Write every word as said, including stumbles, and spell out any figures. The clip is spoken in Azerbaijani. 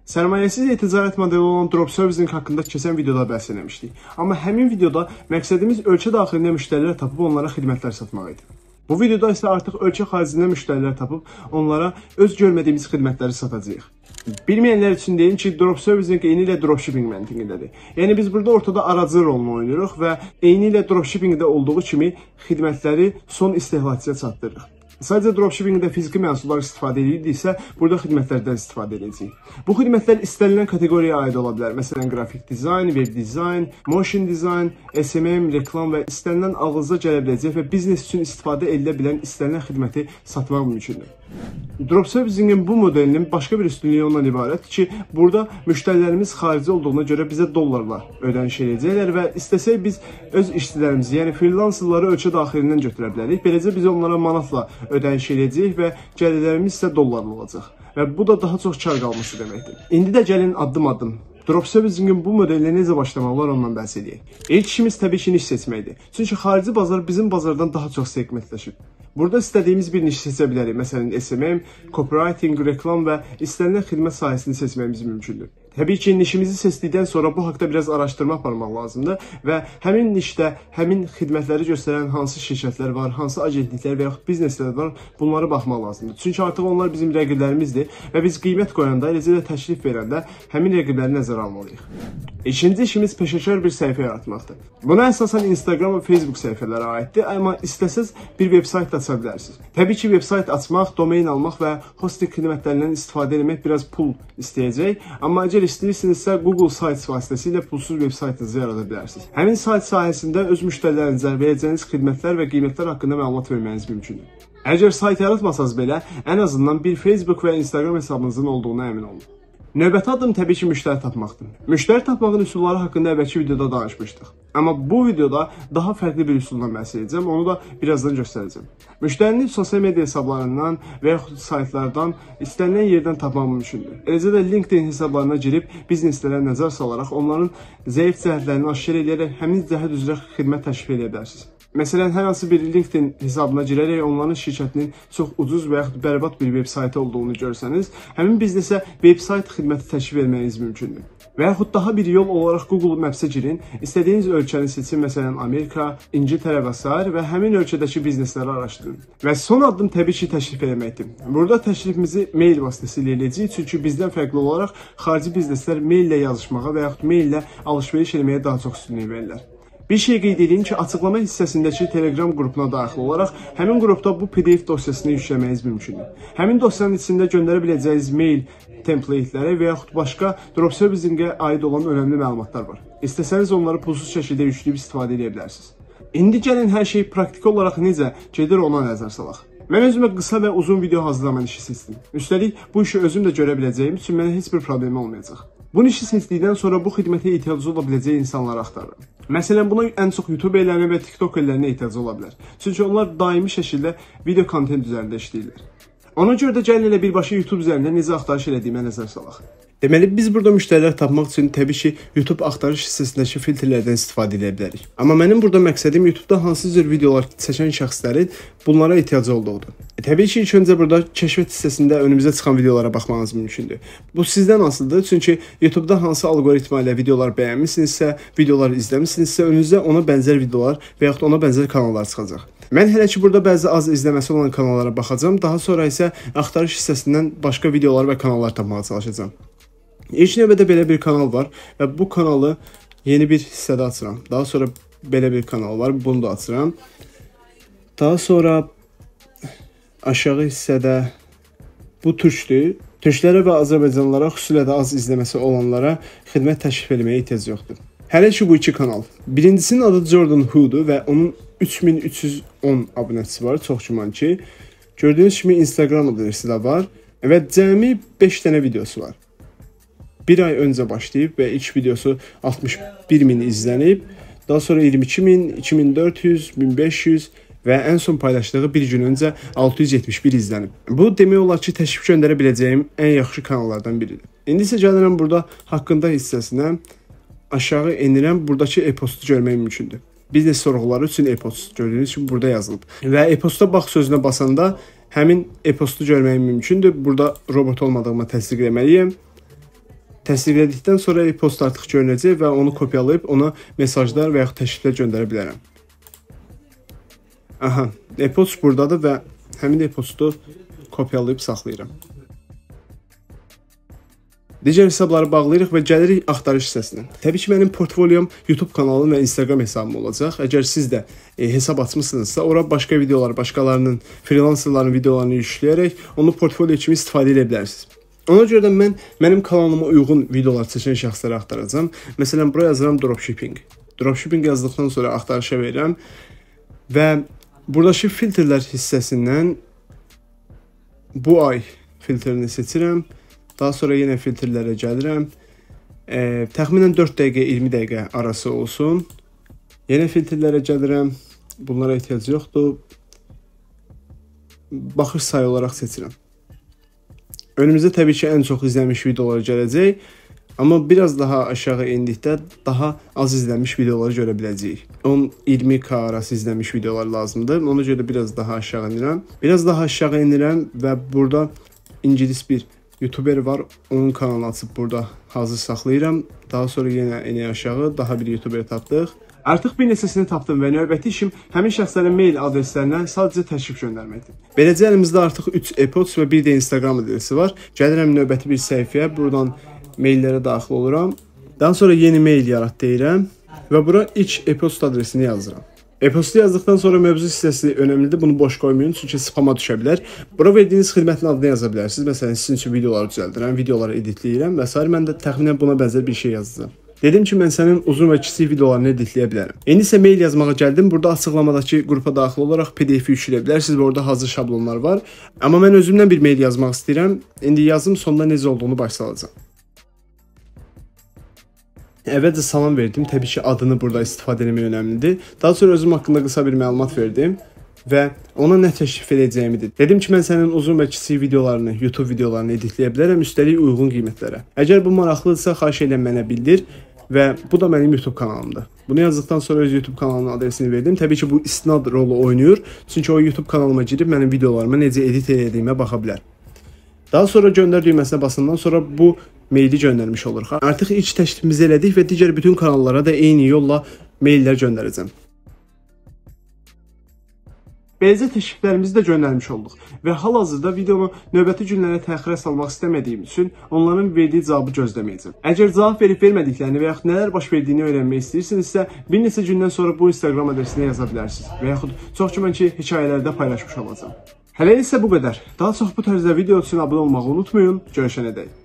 Sərmayəsiz ticarət modeli olan dropshipping haqqında keçən videoda bəhs etmişdik. Amma həmin videoda məqsədimiz ölkə daxilində müştərilər tapıb onlara xidmətlər satmaq idi. Bu videoda isə artıq ölkə xaricində müştərilər tapıb onlara öz görmədiyimiz xidmətləri satacağıq. Bilməyənlər üçün deyim ki, dropshipping eyni ilə dropshipping məntiqindədir. Yəni biz burada ortada aracı rolunu oynayırıq və eyni ilə dropshippingdə olduğu kimi xidmətləri son istehlakçıya çatdırırıq. Sadəcə dropshippingdə fiziki məhsullar istifadə ediriksə, burada xidmətlərdən istifadə edəcəyik. Bu xidmətlər istənilən kateqoriyaya aid ola bilər. Məsələn, qrafik dizayn, web dizayn, motion dizayn, S M M, reklam və istənilən ağızda gələ biləcək və biznes üçün istifadə edilə bilən istənilən xidməti satmaq mümkündür. Dropshippingin bu modelinin başqa bir üstünlüyü ondan ibarətdir ki, burada müştərilərimiz xarici olduğuna görə bizə dollarla ödəniş edəcəklər və istəsək biz öz işçilərimizi, yəni freelancerları ölkə daxilindən götürə bilərik. Beləcə biz onlara manatla ödəniş edəcəyik və gəlirlərimiz isə dollarla olacaq. Və bu da daha çox kar qalması deməkdir. İndi də gəlin addım-addım dropshippingin bu modelinə necə başlamaq olar ondan bəhs edək. İlk işimiz təbii ki, niş seçməkdir. Çünki xarici bazar bizim bazardan daha çox segmentləşib. Burada istədiyimiz bir niş seçə bilərik. Məsələn, S M M, copywriting, reklam və istənilən xidmət sahəsini seçməyimiz mümkündür. Təbii ki, nişimizi seçdikdən sonra bu haqda biraz araşdırma aparmaq lazımdır və həmin nişdə həmin xidmətləri göstərən hansı şirkətlər var, hansı agentliklər və yaxud bizneslər var, bunlara baxmaq lazımdır. Çünki artıq onlar bizim rəqiblərimizdir və biz qiymət qoyanda, eləcə də təklif verəndə həmin rəqibləri nəzərə almalıyıq. İkinci işimiz peşəkar bir səhifə yaratmaqdır. Buna əsasən Instagram və Facebook səhifələri aiddir, amma istəsəz bir veb-sayt aça bilərsiniz. Təbii ki, veb-sayt açmaq, domain almaq və hosting xidmətlərindən istifadə etmək biraz pul istəyəcək, amma əgər istəyirsinizsə Google Sites vasitəsilə pulsuz veb-saytınızı yarada bilərsiniz. Həmin sayt sayəsində öz müştərilərinizə verəcəyiniz xidmətlər və qiymətlər haqqında məlumat verməyiniz mümkündür. Əgər sayt yaratmasanız belə, ən azından bir Facebook və Instagram hesabınızın olduğuna əmin olun. Növbəti addım təbii ki, müştəri tapmaqdır. Müştəri tapmağın üsulları haqqında əvvəlki videoda danışmışdıq. Amma bu videoda daha fərqli bir üsuldan bəhs edəcəm, onu da birazdan göstərəcəm. Müştərini sosial media hesablarından və yaxud saytlardan istənilən yerdən tapmaq mümkündür. Eləcə də LinkedIn hesablarına girib bizneslərə nəzər salaraq onların zəif cəhətlərini aşkar edərək həmin cəhət üzrə xidmət təklif edə bilərsiniz. Məsələn, hər hansı bir LinkedIn hesabına girərək onların şirkətinin çox ucuz və yaxud bərbad bir veb-saytı olduğunu görsəniz, həmin biznesə veb-sayt xidməti təklif verməyiniz mümkündür. Və yaxud daha bir yol olaraq Google Maps-ə girin, istədiyiniz ölkəni seçin, məsələn, Amerika, İngiltərə və sair və həmin ölkədəki biznesləri araşdırın. Və son addım təbii ki, təklif eləməkdir. Burada təklifimizi mail vasitəsilə eləyəcəyik, çünki bizdən fərqli olaraq xarici bizneslər maillə yazışmağa və yaxud maillə alış-veriş eləməyə daha çox üstünlük verirlər. Bir şey qeyd edeyim ki, açıqlama hissəsindəki Telegram qrupuna daxil olaraq həmin qrupda bu P D F dosyasını yükləməyiniz mümkündür. Həmin dosyanın içində göndərə biləcəyiniz mail templateləri və yaxud başqa dropshippingə aid olan önəmli məlumatlar var. İstəsəniz onları pulsuz şəkildə yükləyib istifadə edə bilərsiniz. İndi gəlin hər şey praktiki olaraq necə gedir ona nəzər salaq. Mən özümə qısa və uzun video hazırlamaq işi seçdim. Üstəlik, bu işi özüm də görə biləcəyim üçün mənə heç bir problemi olmayacaq. Bu işi seçdikdən sonra bu xidmətə ehtiyacı ola biləcək insanları axtarıram. Məsələn, buna ən çox YouTube ellərinə və TikTok ellərinə ehtiyacı ola bilər. Çünki onlar daimi şəkildə video kontent üzərində işləyirlər. Ona görə də gəlin elə birbaşa YouTube üzərində necə axtarış elədiyimə nəzər salaq. Deməli, biz burada müştərilər tapmaq üçün təbii ki, YouTube axtarış hissəsindəki filtrlərdən istifadə edə bilərik. Amma mənim burada məqsədim YouTube'da hansı cür videolar çəkən şəxslərin bunlara ehtiyacı olduğudur. E, təbii ki, ilk öncə burada kəşfiyyat hissəsində önümüzə çıxan videolara baxmanız mümkündür. Bu sizdən asılıdır, çünki YouTube'da hansı algoritma ilə videolar bəyənmisinizsə, videolar izləmisinizsə, önünüzə ona bənzər videolar və yaxud ona bənzər kanallar çıxacaq. Mən hələ ki, burada bəzi az izləməsi olan kanallara baxacağım, daha sonra isə axtarış hissəsindən başqa videolar və kanallar tapmağa çalışacağım. İlk növbədə belə bir kanal var və bu kanalı yeni bir hissədə açıram. Daha sonra belə bir kanal var, bunu da açıram. Daha sonra aşağı hissədə bu türkdür. Türklərə və Azərbaycanlılara, xüsusilə də az izləməsi olanlara xidmət təklif etməyə ehtiyac yoxdur. Hələ ki, bu iki kanal. Birincisinin adı Jordan Hood'dur və onun üç min üç yüz on abunəçisi var, çox güman ki. Gördüyünüz kimi Instagram adresi də var və cəmi beş dənə videosu var. Bir ay öncə başlayıb və ilk videosu altmış bir min izlənib. Daha sonra iyirmi iki min, iki min dörd yüz, min beş yüz və ən son paylaşdığı bir gün öncə altı yüz yetmiş bir izlənib. Bu demək olar ki, təklif göndərə biləcəyim ən yaxşı kanallardan biridir. İndi isə gəlirəm burada haqqında hissəsinə aşağı enirəm. Buradakı e-postu görmək mümkündür. Biznes sorğuları üçün e-post gördüyünüz kimi burada yazılıb. Və e-posta bax sözünə basanda həmin e-postu görmək mümkündür. Burada robot olmadığımı təsdiq etməliyəm. Təsdiqlədikdən sonra e-post artıq görünəcək və onu kopyalayıb ona mesajlar və yaxud təkliflər göndərə bilərəm. Aha, e-post buradadır və həmin e-postu kopyalayıb saxlayıram. Digər hesabları bağlayırıq və gəlirik axtarış hissəsinə. Təbii ki, mənim portfolyom YouTube kanalım və Instagram hesabım olacaq. Əgər siz də e, hesab açmışsınızsa, ora başqa videolar, başqalarının, freelancerların videolarını yükləyərək onu portfolyo kimi istifadə edə bilərsiniz. Ona görə də mən mənim kanalıma uyğun videolar seçən şəxsləri axtaracağam. Məsələn, buraya yazıram dropshipping. Dropshipping yazdıqdan sonra axtarışa verirəm və buradakı filtrlər hissəsindən bu ay filtrini seçirəm. Daha sonra yenə filtrlərə gəlirəm. E, təxminən dörd dəqiqə iyirmi dəqiqə arası olsun. Yenə filtrlərə gəlirəm. Bunlara ehtiyac yoxdur. Baxış sayı olaraq seçirəm. Önümüzdə təbii ki, ən çox izlənmiş videolar gələcək. Amma biraz daha aşağı indikdə daha az izlənmiş videoları görə biləcəyik. on iyirmi K arası izlənmiş videolar lazımdır. Ona görə biraz daha aşağı inirəm. Biraz daha aşağı inirəm və burada İngilis bir YouTuber var, onun kanalını açıb burada hazır saxlayıram. Daha sonra yenə eni aşağı daha bir YouTuber tapdıq. Artıq bir neçəsini tapdım və növbəti işim həmin şəxslərin mail adreslərinə sadəcə təklif göndərməkdir. Beləcə əlimizdə artıq üç e-post və bir də Instagram adresi var. Gəlirəm növbəti bir səhifəyə, buradan maillərə daxil oluram. Daha sonra yeni mail yarat deyirəm və bura ilk e-post adresini yazıram. E-postu yazdıqdan sonra mövzu hissəsi önəmlidir. Bunu boş qoymayın, çünki spama düşə bilər. Bura verdiyiniz xidmətin adını yaza bilərsiniz. Məsələn, sizin üçün videoları düzəldirəm, videoları editləyirəm və s. Mən də təxminən buna bənzər bir şey yazacağam. Dedim ki, mən sənin uzun və kiçik videolarını editləyə bilərəm. İndi isə mail yazmağa gəldim. Burada açıqlamadakı qrupa daxil olaraq P D F-i yükləyə bilərsiniz və orada hazır şablonlar var. Amma mən özümdən bir mail yazmaq istəyirəm. İndi yazım, sonda necə olduğunu başa salacağam. Əvvəlcə salam verdim. Təbii ki, adını burada istifadə etmək önəmlidir. Daha sonra özüm haqqında qısa bir məlumat verdim və ona nə təklif edəcəyimi dedim. Dedim ki, mən sənin uzun və kiçik videolarını, YouTube videolarını editləyə bilərəm, üstəlik uyğun qiymətlərə. Əgər bu maraqlıdırsa, xahiş edirəm mənə bildir və bu da mənim YouTube kanalımdır. Bunu yazdıqdan sonra öz YouTube kanalının adresini verdim. Təbii ki, bu istinad rolu oynayır. Çünki o YouTube kanalıma girib mənim videolarıma necə edit edədiyimə baxa bilər. Daha sonra göndər düyməsinə basından sonra bu maili göndərmiş oluruq. Artıq ilk təklifimizi elədik və digər bütün kanallara da eyni yolla maillər göndərəcəm. Beləcə təkliflərimizi də göndərmiş olduq və hal-hazırda videonu növbəti günlərə təxirə salmaq istəmədiyim üçün onların verdiyi cavabı gözləməyəcəm. Əgər cavab verib vermədiklərini və yaxud nələr baş verdiyini öyrənmək istəyirsinizsə, bir neçə gündən sonra bu Instagram adresinə yaza bilərsiniz və yaxud çox güman ki, hekayələrdə paylaşmış olacağım. Hələ isə bu qədər. Daha çox bu tərzdə video üçün abunə olmağı unutmayın. Görüşənədək.